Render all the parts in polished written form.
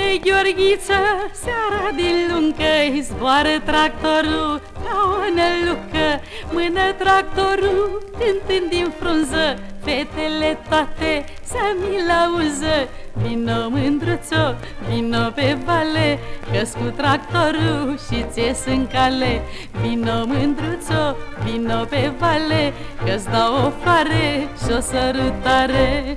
Mâine, Gheorghiță, seara din luncă-i zboară tractorul ca o nălucă. Mână tractorul, cântând din frunză, fetele toate să mi-l auză. Vino, mândruțo, vino pe vale, că-s cu tractorul și ți-ies în cale. Vino, mândruțo, vino pe vale, că-ți dau o floare și o sărutare.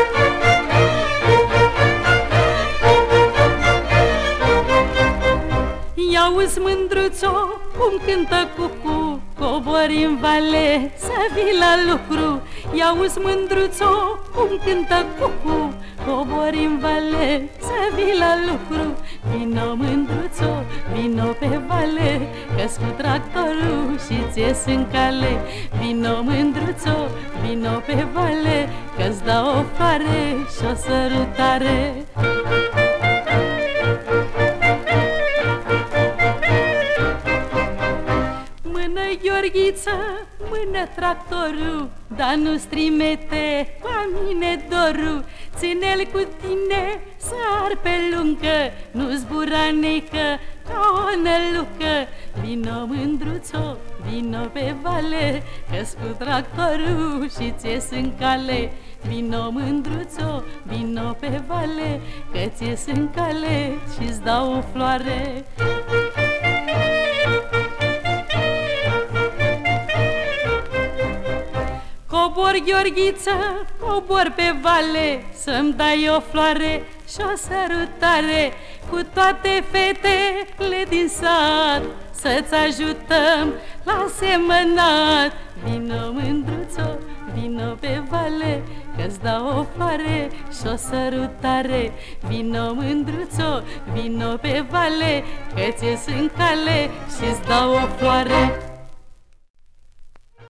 Ia-uzi, mândruțo, cum cântă cucu, cobori în vale să vii la lucru. Ia-uzi, mândruțo, cum cântă cucu, cobori în vale să vii la lucru. Vino, mândruțo, vino pe vale, că-s cu tractorul și ți-ies în cale. Vino, mândruțo, vino pe vale, că-ți dau o floare și o sărutare. Gheorghiță, mână tractorul, dar nu strimete ca mine dorul. Ține-l cu tine, sar pe luncă, nu zbura necă ca o nălucă. Vino, mândruțo, vino pe vale, că-s cu tractorul și ți-ies în cale. Vino, mândruțo, vino pe vale, că ți-ies în cale și-ți dau o floare. Cobor, Gheorghiță, cobor pe vale, să-mi dai o floare și o sărutare. Cu toate fetele din sat, să-ți ajutăm la semănat. Vino, mândruțo, vino pe vale, că-ți dau o floare și o sărutare. Vino, mândruțo, vino pe vale, că ți-ies în cale și-ți dau o floare.